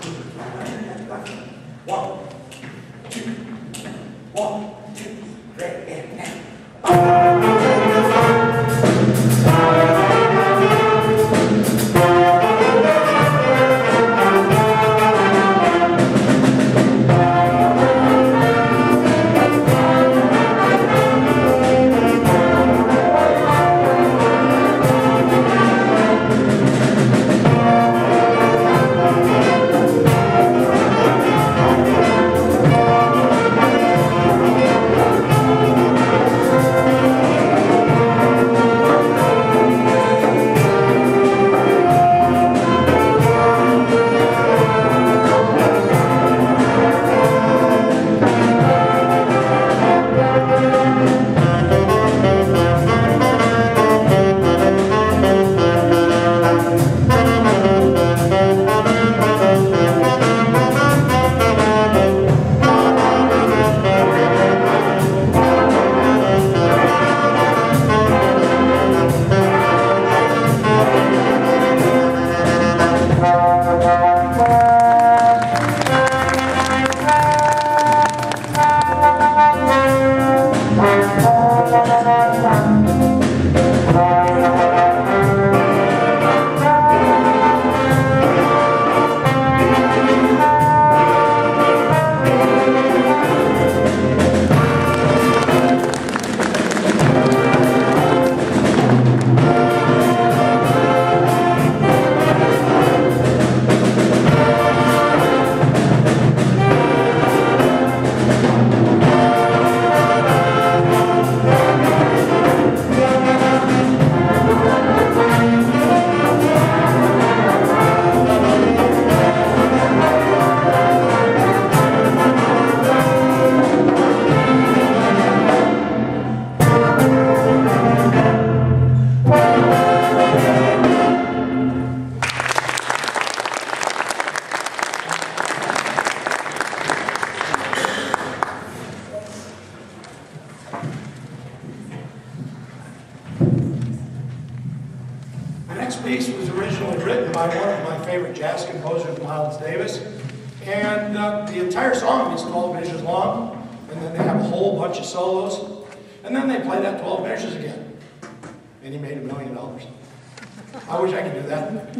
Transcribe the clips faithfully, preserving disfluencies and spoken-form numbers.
One, two, one, two, three, and now. Piece was originally written by one of my favorite jazz composers, Miles Davis, and uh, the entire song is twelve minutes long, and then they have a whole bunch of solos, and then they play that twelve minutes again, and he made a million dollars. I wish I could do that.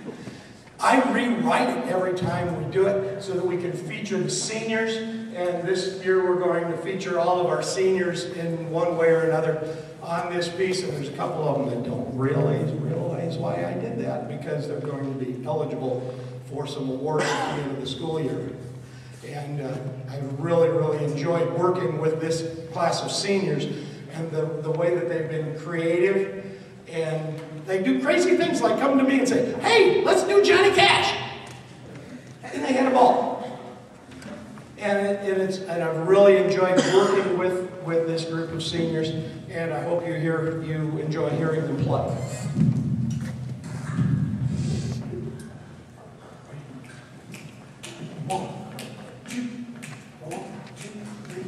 I rewrite it every time we do it so that we can feature the seniors, and this year we're going to feature all of our seniors in one way or another on this piece, and there's a couple of them that don't realize, realize why I did that, because they're going to be eligible for some awards at the end of the school year. And uh, I really, really enjoyed working with this class of seniors and the, the way that they've been creative, and they do crazy things like come to me and say, hey, let's do Johnny Cash. And they had a ball. And, it, and, it's, and I've really enjoyed working with, with this group of seniors, and I hope you, hear, you enjoy hearing them play. One, two, one, two, three.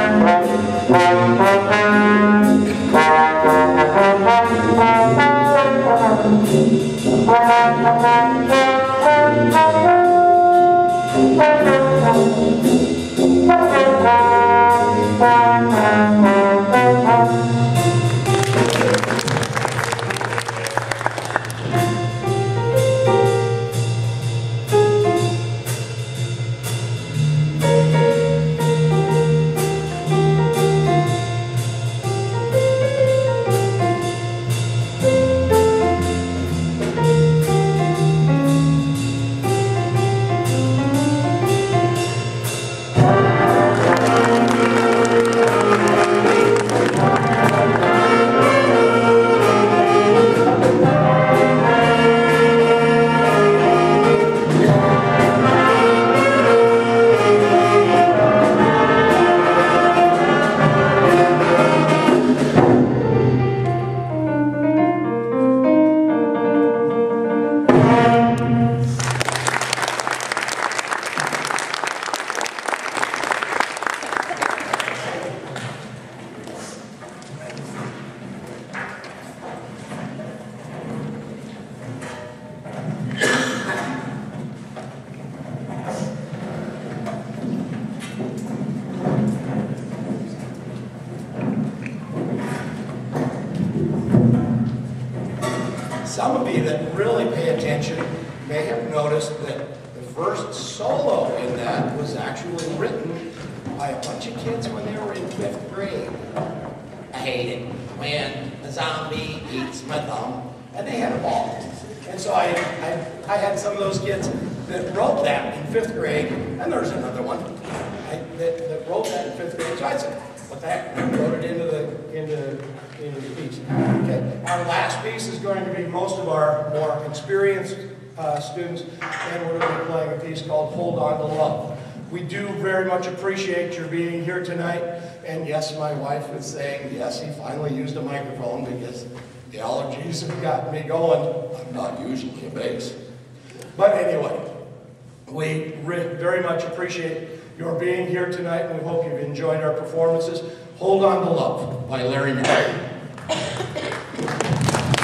Some of you that really pay attention may have noticed that the first solo in that was actually written by a bunch of kids when they were in fifth grade. I hate it when a zombie eats my thumb, and they had a ball. And so I, I, I had some of those kids that wrote that in fifth grade, and there's another one I, that, that wrote that in fifth grade. So I said, what the heck? I wrote it into the into into the piece. Okay. Our last piece is going to be most of our more experienced uh, students, and we're going to be playing a piece called "Hold On to Love." We do very much appreciate your being here tonight. And yes, my wife is saying, yes, he finally used a microphone because the allergies have gotten me going. I'm not usually a bass. But anyway, we very much appreciate your being here tonight, and we hope you've enjoyed our performances. Hold On to Love by Larry Mullen.